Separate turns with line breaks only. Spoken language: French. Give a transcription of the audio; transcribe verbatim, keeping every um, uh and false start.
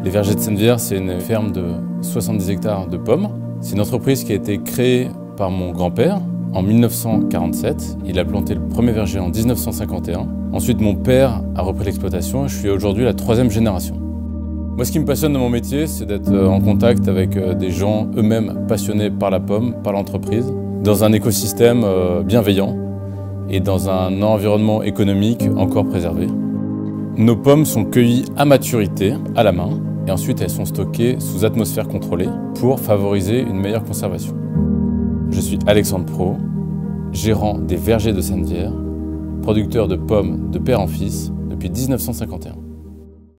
Les Vergers de Sennevière, c'est une ferme de soixante-dix hectares de pommes. C'est une entreprise qui a été créée par mon grand-père en mille neuf cent quarante-sept. Il a planté le premier verger en mille neuf cent cinquante et un. Ensuite, mon père a repris l'exploitation et je suis aujourd'hui la troisième génération. Moi, ce qui me passionne dans mon métier, c'est d'être en contact avec des gens eux-mêmes passionnés par la pomme, par l'entreprise, dans un écosystème bienveillant et dans un environnement économique encore préservé. Nos pommes sont cueillies à maturité, à la main, et ensuite elles sont stockées sous atmosphère contrôlée pour favoriser une meilleure conservation. Je suis Alexandre Pro, gérant des Vergers de Sennevière, producteur de pommes de père en fils depuis mille neuf cent cinquante et un.